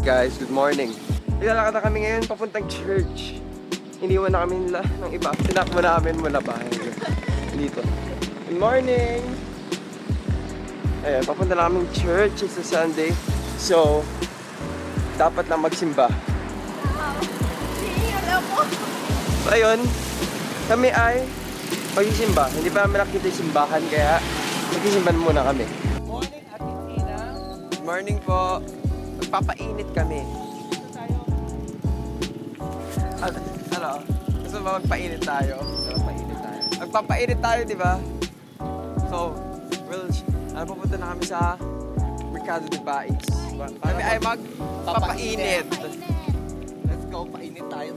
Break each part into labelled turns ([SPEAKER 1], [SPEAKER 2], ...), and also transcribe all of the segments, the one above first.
[SPEAKER 1] guys, good morning. Ilalakad na kami ngayon papuntang church. Iniwan na kami nila ng iba. Tinakbo namin mula bahay. Dito. Good morning! Ayan, papunta na kaming church. It's a Sunday. So, dapat lang magsimba. So, ayun. Kami ay magsisimba. Hindi pa namin nakita yung simbahan, kaya magsisimban muna kami. Good morning, Ate Tina. Good morning po. Magpapainit kami. Ano? Gusto ba magpainit tayo? Magpapainit tayo, di ba? So, pupunta na kami sa Mercado de Pais. Kami ay magpapainit. Let's go, painit tayo.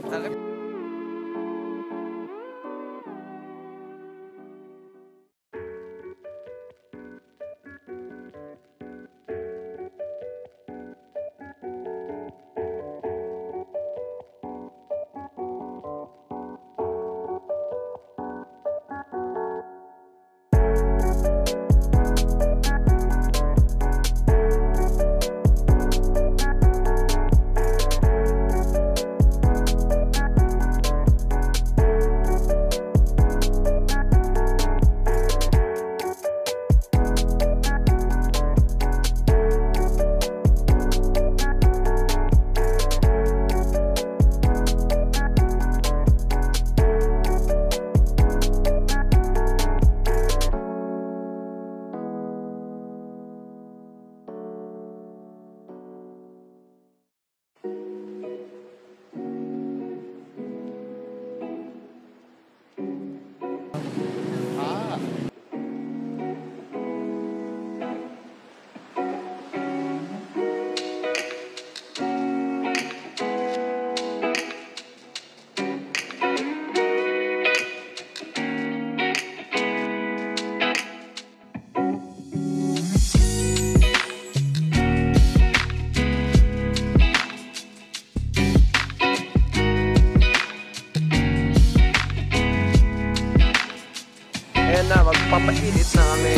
[SPEAKER 1] Magpapainit na kami.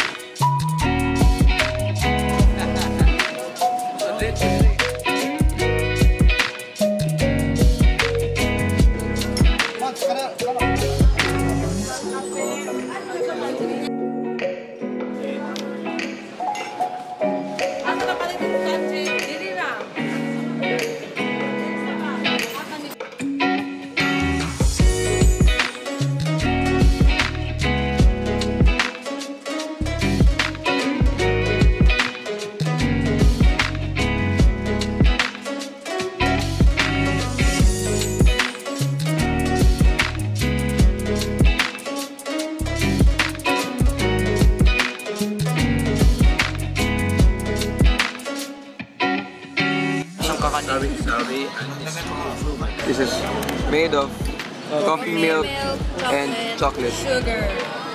[SPEAKER 1] This is made of coffee milk and chocolate.
[SPEAKER 2] Sugar.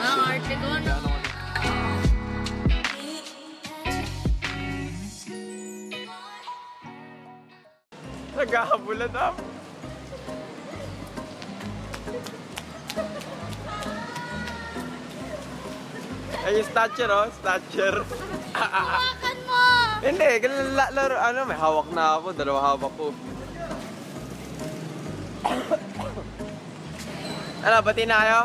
[SPEAKER 1] Naghahabulan na. Ay, yung stature, oh. Stature.
[SPEAKER 2] Hawakan mo!
[SPEAKER 1] Hindi, laro, ano, may hawak na ako. Dalawa hawak ko. Ano, bati na kayo?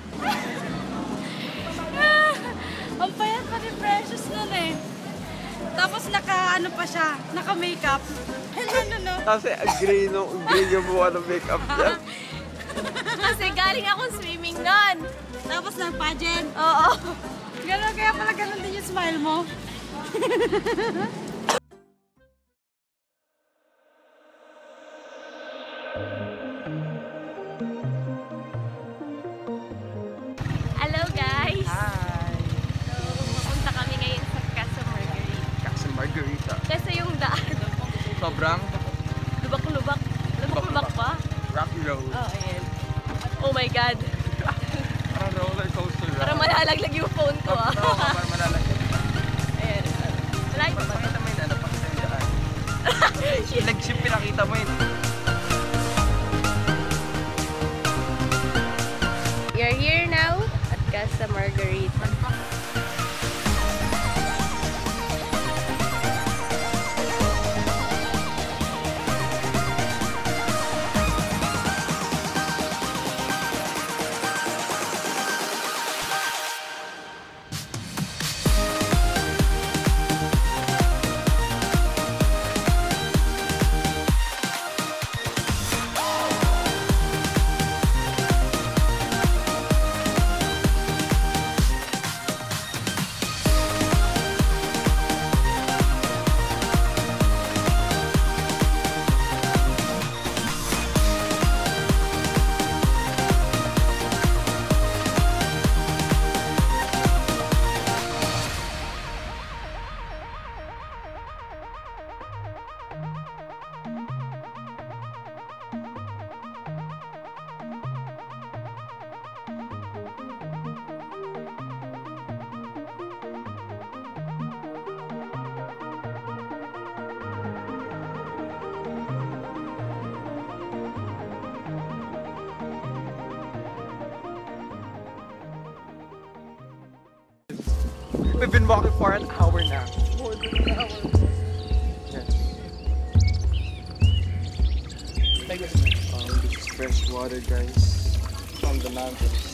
[SPEAKER 2] Ang payat pa ni Precious nun eh. Tapos naka-ano pa siya, naka-makeup. No.
[SPEAKER 1] Kasi green yung buwan ng makeup niya.
[SPEAKER 2] Kasi galing akong swimming nun. Tapos nag-pageant. Oo. Gano'n, kaya pala gano'n din yung smile mo. Hello guys!
[SPEAKER 1] Hi!
[SPEAKER 2] So, mapunta kami ngayon sa Casa Margarita.
[SPEAKER 1] Casa Margarita.
[SPEAKER 2] Kasi yung daan.
[SPEAKER 1] Sobrang?
[SPEAKER 2] Lubak-lubak. Lubak-lubak pa?
[SPEAKER 1] Rocky road.
[SPEAKER 2] Oh, ayan. Oh my God.
[SPEAKER 1] Parang roller coaster.
[SPEAKER 2] Parang malalaglag yung phone ko ah.
[SPEAKER 1] Oo, parang malalaglag.
[SPEAKER 2] Ayan. Malayo pa ba?
[SPEAKER 1] Pakita mo yun, ano, pakita yung daan. Flagship, pinakita mo yun.
[SPEAKER 2] You're here now at Casa Margarita.
[SPEAKER 1] We've been walking for an hour now.
[SPEAKER 3] More than an hour.
[SPEAKER 1] Yes.
[SPEAKER 3] Take it.
[SPEAKER 1] This is fresh water, guys, from the mountains.